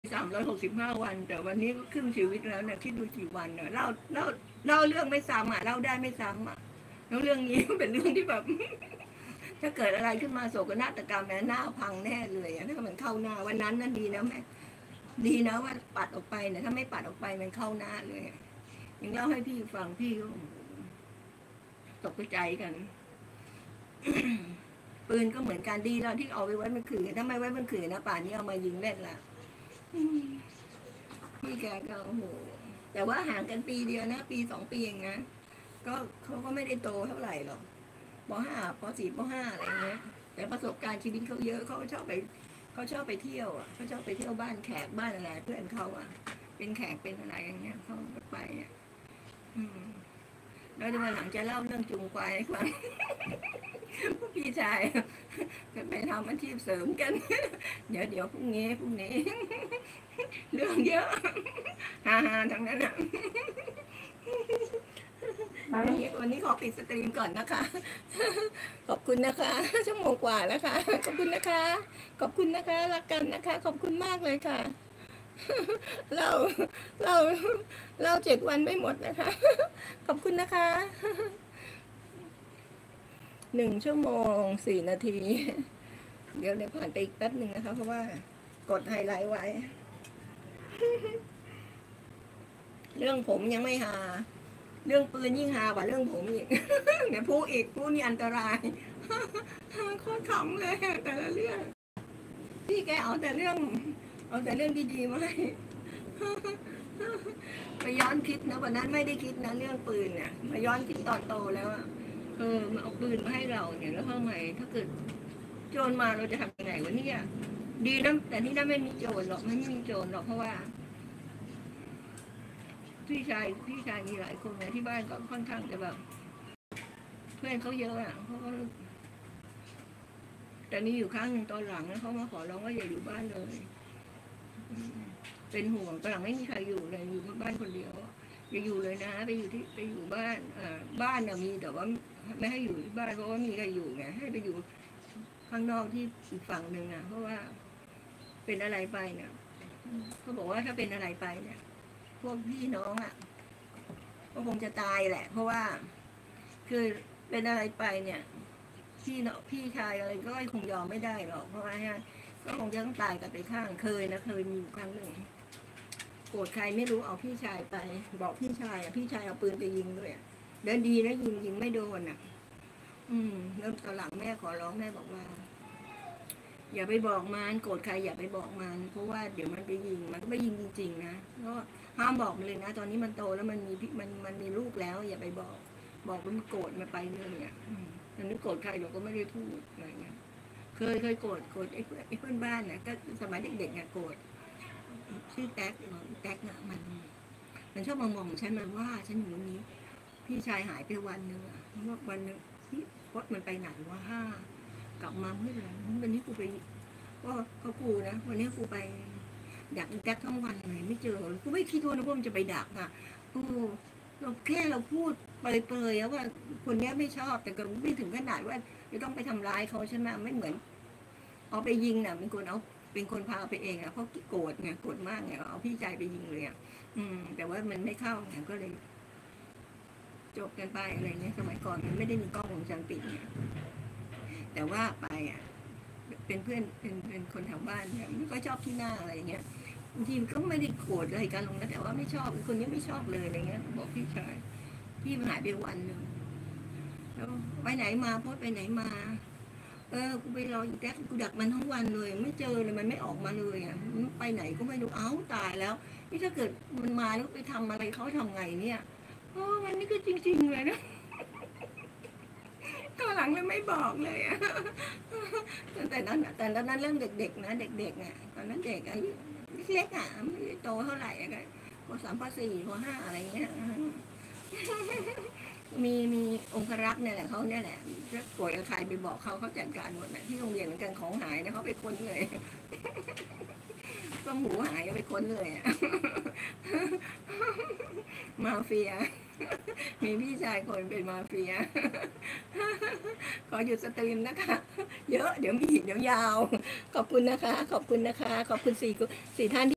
365 วันแต่วันนี้ก็ครึ่งชีวิตแล้วเนี่ยคิดดูกี่วันเนี่ยเล่าเรื่องไม่ซ้ำอ่ะเล่าได้ไม่ซ้ำอ่ะแล้วเรื่องนี้เป็นเรื่องที่แบบถ้าเกิดอะไรขึ้นมาโศกนาฏกรรมเนี่ยหน้าพังแน่เลยถ้ามันเข้าหน้าวันนั้นนั่นดีนะแม่ดีนะว่าปัดออกไปเนี่ยถ้าไม่ปัดออกไปมันเข้าหน้าเลยยังเล่าให้พี่ฟังพี่ก็ตกใจกันปืนก็เหมือนกันดีแล้วที่เอาไปไว้มันขืนถ้าไม่ไว้มันขืนนะป่านนี้เอามายิงเล่นละพี่แกก็โอ้โหแต่ว่าห่างกันปีเดียวนะปี2 ปีเองนะก็เขาก็ไม่ได้โตเท่าไหร่หรอกป.5 ป.4 ป.5อะไรเงี้ยแต่ประสบการณ์ชีวิตเขาเยอะเขาชอบไปเที่ยวอ่ะเขาชอบไปเที่ยวบ้านแขกบ้านอะไรเพื่อนเขาอ่ะเป็นแขกเป็นอะไรอย่างเงี้ยเขาไปอ่ะแล้วในวันหลังจะเล่าเรื่องจูงควายให้ฟังพี่ชายจะไปทำอาชีพเสริมกันเดี๋ยวพรุ่งนี้เรื่องเยอะฮาทั้งนั้นอ่ะวันนี้ขอปิดสตรีมก่อนนะคะขอบคุณนะคะชั่วโมงกว่าแล้วค่ะขอบคุณนะคะรักกันนะคะขอบคุณมากเลยค่ะเรา7 วันไม่หมดนะคะขอบคุณนะคะ1 ชั่วโมง 4 นาทีเดี๋ยวผ่านไปอีกแป๊บหนึ่งนะคะเพราะว่ากดไฮไลท์ไว้เรื่องผมยังไม่หาเรื่องปืนยิ่งหากว่าเรื่องผมอีกเดี๋ยวผู้นี่อันตรายโคตรขำเลยแต่ละเรื่องพี่แกเอาแต่เรื่องดีๆมาให้ไปย้อนคิดนะวันนั้นไม่ได้คิดนะเรื่องปืนเนี่ยมาย้อนคิดตอนโตแล้วอะมาเอาปืนมาให้เราเนี่ยแล้วทำไมถ้าเกิดโจรมาเราจะทำยังไงวะเนี่ยดีนะแต่ที่นั่นไม่มีโจรหรอกไม่มีโจรหรอกเพราะว่าพี่ชายมีหลายคนนะที่บ้านก็ค่อนข้างจะแบบเพื่อนเขาเยอะอ่ะเขาก็แต่นี่อยู่ครั้งหนึ่งตอนหลังเขามาขอร้องว่าอย่าอยู่บ้านเลยเป็นห่วงตอนหลังไม่มีใครอยู่เลยอยู่บ้านคนเดียวอย่าอยู่เลยนะไปอยู่บ้านบ้านเนี่ยมีแต่ว่าไม่ให้อยู่ที่บ้านเพราะว่ามีใครอยู่ไงให้ไปอยู่ข้างนอกที่อีกฝั่งหนึ่งนะเพราะว่าเป็นอะไรไปเนี่ยเขาบอกว่าถ้าเป็นอะไรไปเนี่ยพวกพี่น้องอ่ะก็คงจะตายแหละเพราะว่าคือเป็นอะไรไปเนี่ยพี่ชายอะไรก็คงยอมไม่ได้หรอกเพราะว่าก็คงจะต้องตายกันไปข้างเคยมีครั้งหนึ่งโกรธใครไม่รู้เอาพี่ชายไปบอกพี่ชายเอาปืนไปยิงด้วยเดินดีนะยิงไม่โดนอ่ะแล้วตอนหลังแม่ขอร้องแม่บอกว่าอย่าไปบอกมันโกรธใครอย่าไปบอกมันเพราะว่าเดี๋ยวมันไปยิงมันก็ไม่ยิงจริงๆนะก็ห้ามบอกมันเลยนะตอนนี้มันโตแล้วมันมีลูกแล้วอย่าไปบอกมันโกรธมันไปเลยเนี่ยตอนนี้โกรธใครเราก็ไม่ได้พูดอะไรเงี้ยเคยโกรธไอ้เพื่อนบ้านเนี่ยก็สมัยเด็กๆเนี่ยโกรธชื่อแท็กเนี่ยมันชอบมามองฉันมันว่าฉันอยู่นี้พี่ชายหายไปวันนึงวันนึงพี่พดมันไปไหนวะกลับมาเมื่อไหร่วันนี้กูไปก็กูนะวันนี้กูไปดักแท็กทั้งวันเลยไม่เจอกูไม่คิดว่ามันจะไปดักอ่ะเราแค่เราพูดเปรยๆว่าคนนี้ไม่ชอบแต่ก็ไม่ถึงขนาดว่าจะต้องไปทำร้ายเขาใช่ไหมไม่เหมือนเอาไปยิงน่ะเป็นคนพาไปเองอ่ะเพราะโกรธไงโกรธมากไงเอาพี่ชายไปยิงเลยอ่ะแต่ว่ามันไม่เข้าไงก็เลยจบกันไปอะไรเงี้ยสมัยก่อนมันไม่ได้มีกล้องวงจรปิดเนี่ยแต่ว่าไปอ่ะเป็นเพื่อนเป็นคนแถวบ้านเนี่ยไม่ค่อยชอบที่หน้าอะไรเงี้ยบางทีก็ไม่ได้โกรธอะไรกันลงนะแต่ว่าไม่ชอบคนนี้ไม่ชอบเลยอะไรเงี้ยบอกพี่ชายพี่หายไปวันนึงแล้วไปไหนมาพดไปไหนมากูไปรออีแท็กกูดักมันทั้งวันเลยไม่เจอเลยมันไม่ออกมาเลยอ่ะไปไหนก็ไม่รู้ตายแล้วนี่ถ้าเกิดมันมาแล้วไปทำอะไรเขาทำไงเนี่ยมันนี่ก็จริงๆเลยนะตอนหลังเลยไม่บอกเลยอ่ะแต่ตอนนั้นเรื่องเด็กๆนะเด็กๆเนี่ยตอนนั้นเด็กอายุเล็กอ่ะไม่โตเท่าไหร่อะไรป.3 ป.4 ป.5 อะไรเงี้ยมีองครักษ์เนี่ยแหละเขาเนี่ยแหละถ้าโกรธใครไปบอกเขาจัดการหมดนะที่โรงเรียนเหมือนกันของหายนะเขาไปค้นเลยก็หมูหายไปค้นเลยมาเฟียมีพี่ชายคนเป็นมาเฟียขอหยุดสตรีมนะคะเยอะเดี๋ยวมีเดี๋ยวยาวขอบคุณนะคะขอบคุณ4 ท่าน